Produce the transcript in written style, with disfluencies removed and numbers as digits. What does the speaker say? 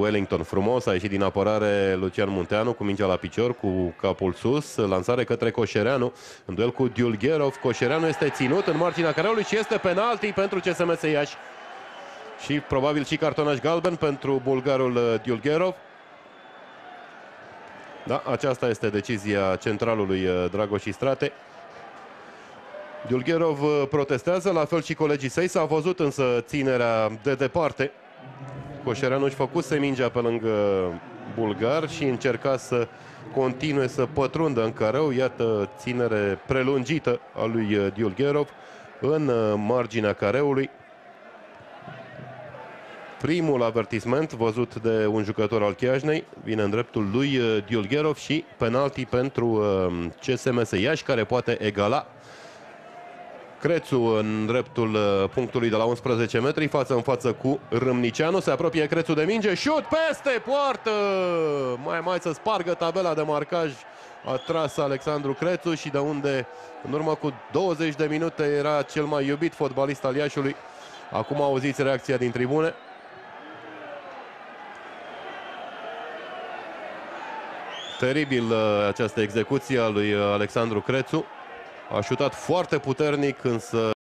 Wellington. Frumos a ieșit din apărare Lucian Munteanu cu mingea la picior, cu capul sus. Lansare către Coșereanu în duel cu Diulgherov. Coșereanu este ținut în marginea careului și este penalti pentru CSMS Iași. Și probabil și cartonaș galben pentru bulgarul Diulgherov. Da, aceasta este decizia centralului Dragoș Istrate. Diulgherov protestează, la fel și colegii săi. S-a văzut însă ținerea de departe. Coșereanu își făcuse mingea pe lângă bulgar și încerca să continue să pătrundă în careu. Iată ținere prelungită a lui Diulgherov în marginea careului. Primul avertisment văzut de un jucător al Chiajnei vine în dreptul lui Diulgherov și penalti pentru CSMS Iași, care poate egala. Crețu în dreptul punctului de la 11 metri, față în față cu Râmniceanu. Se apropie Crețu de minge, șut peste poartă! Mai să spargă tabela de marcaj. A tras Alexandru Crețu și de unde în urmă cu 20 de minute era cel mai iubit fotbalist al Iașului. Acum auziți reacția din tribune. Teribil această execuție a lui Alexandru Crețu. A șutat foarte puternic, însă